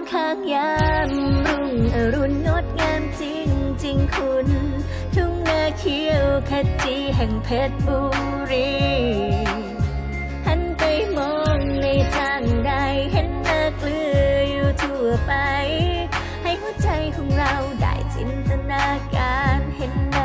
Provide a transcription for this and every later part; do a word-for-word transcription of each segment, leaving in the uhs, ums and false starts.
ำค้างยามรุ่งอรุณงดงามจริงจริงคุณทุ่งนาเขียวขจีแห่งเพชรบุรีหันไปมองในทางใดเห็นนาเกลืออยู่ทั่วไปให้หัวใจของเราได้จินตนาการเห็นใน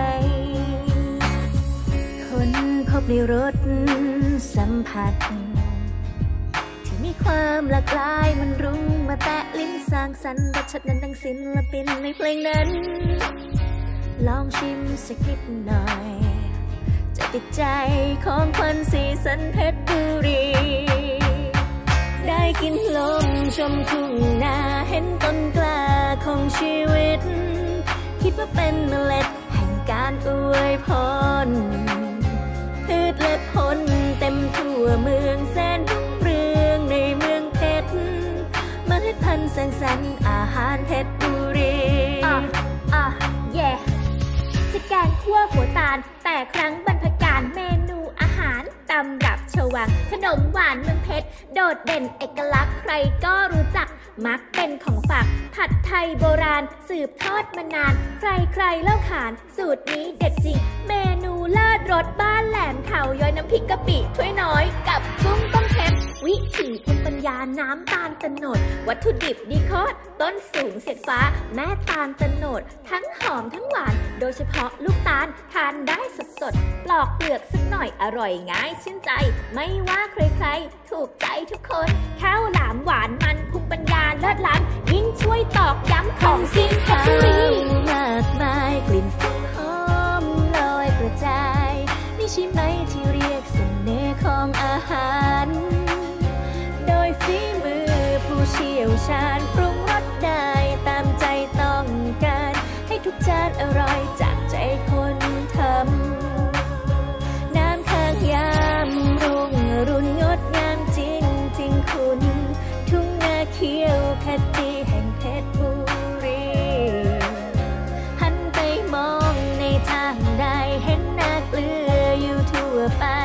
คนพบในรถสัมผัสที่มีความหลากหลายมันรุ้งมาแตะลิ้นสร้างสรรค์รสชาตินั้นดังศิลปินในเพลงนั้นลองชิมสักนิดหน่อยจะติดใจของควันสีสันเพชรบุรีได้กินลมชมทุ่งนาเห็นต้นกล้าของชีวิตคิดว่าเป็นเมล็ดแห่งการอวยพรพืชและผลเต็มทั่วเมืองแสนรุ่งเรืองในเมืองเพชรเมล็ดพันธุ์แสงสรรค์อาหารเพชรบุรีอ่ะอ่ะแย่จะแกงคั่วหัวตาลแต่ครั้งบรรพการเมนูอาหารตำรับชวังขนมหวานเมืองเพชรโดดเด่นเอกลักษณ์ใครก็รู้จักมักเป็นของฝากผัดไทยโบราณสืบทอดมานานใครใครเล่าขานสูตรนี้เด็ดจริงเมนูเลิศรสบ้านแหลมเขาย้อยน้ำพริกกะปิถ้วยน้อยกับกุ้งต้มเค็มวิถีภูมิปัญญาน้ำตาลตะโนดวัตถุดิบดีโคตรต้นสูงเสียดฟ้าแม่ตาลตะโนดทั้งหอมทั้งหวานโดยเฉพาะลูกตาลทานได้สดสดปลอกเปลือกสักหน่อยอร่อยง่ายชื่นใจไม่ว่าใครๆถูกใจทุกคนข้าวหลามหวานมันภูมิปัญญาเลิศล้ำยิ่งช่วยตอกย้ำของจริงเพชรบุรีมากมายกลิ่นฟุ้งหอมลอยกระจายนี่ใช่ไหมที่เรียกเสน่ห์ของอาหารโดยฝีมือผู้เชี่ยวชาญปรุงรสได้ตามใจต้องการให้ทุกจานอร่อยจากใจคนทำน้ำค้างยามรุ่งอรุณงดงามจริงจริงคุณทุ่งนาเขียวขจีแห่งเพชรบุรีหันไปมองในทางใดเห็นนาเกลืออยู่ทั่วไป